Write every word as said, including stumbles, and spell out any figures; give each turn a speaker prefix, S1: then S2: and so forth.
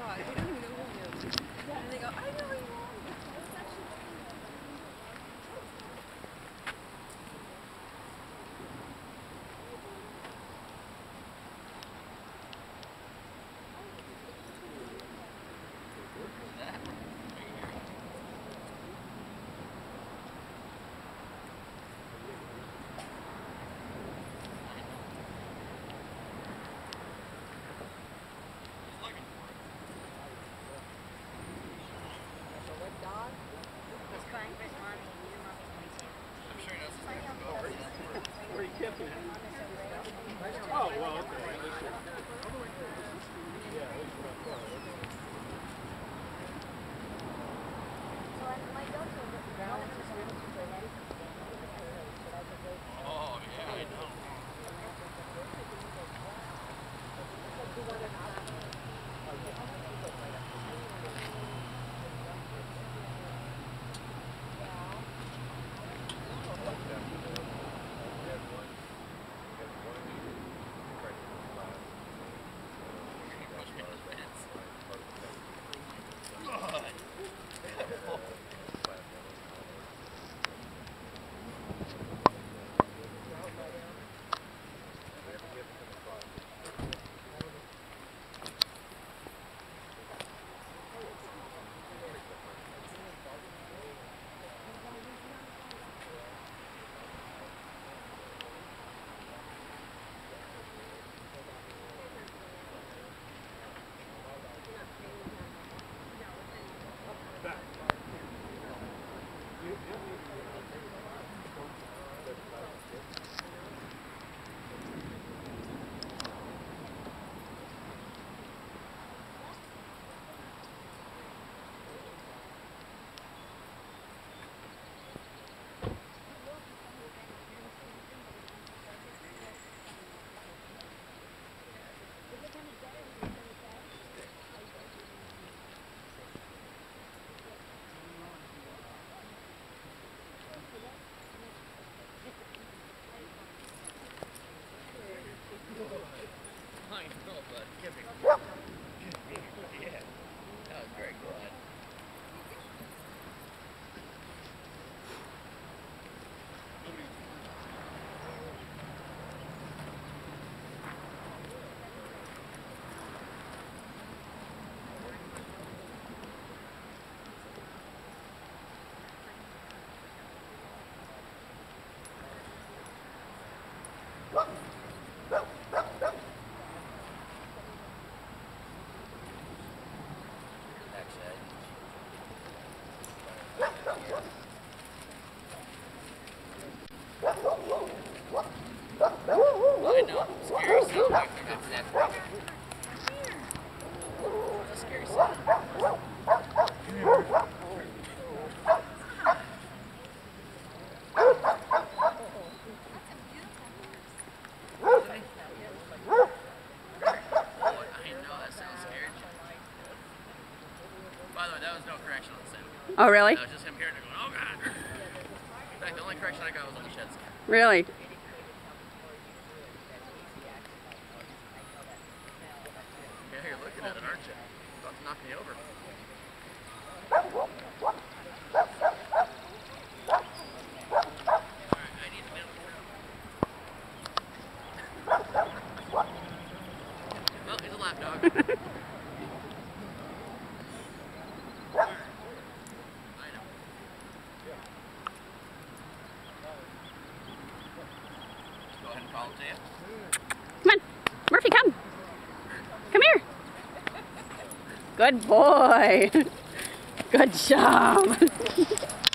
S1: dog. They don't even know who he is. And they go, I know you.
S2: Oh, well, okay.
S3: Oh, yeah, I know. I know, but give me, give me, yeah, that was very good. I know, scary sound like that's that. It's a scary sound. Come here. By the way, that was no correction on the sound.
S4: Oh, really?
S3: That was just him hearing it going, oh god. In fact, the only correction I got was on the shed scan.
S4: Really?
S3: Yeah, you're looking at it, aren't you? About to knock me over. Alright, I need to get well, he's a lap dog.
S4: Come on, Murphy, come. Come here. Good boy. Good job.